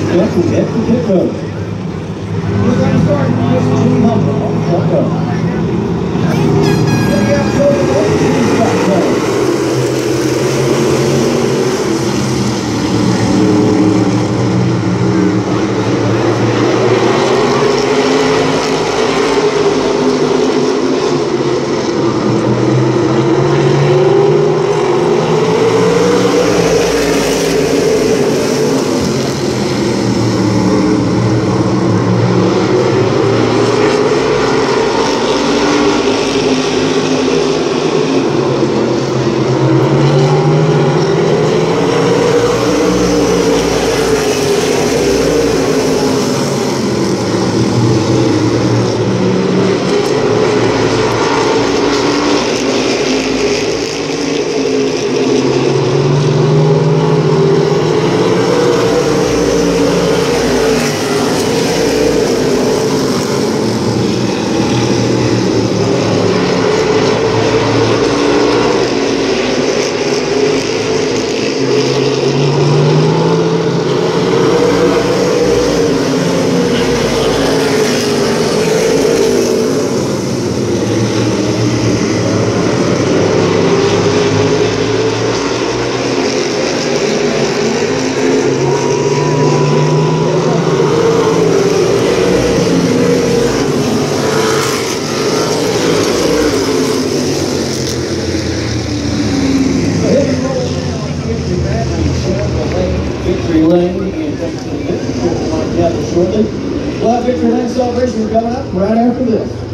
Next is head for pit road. We're going to start minus 200 on the front row. Then we have Cody Wilson, back row. Victory Lane and thanks to the victory trip coming together shortly. We'll have Victory Lane celebration coming up right after this.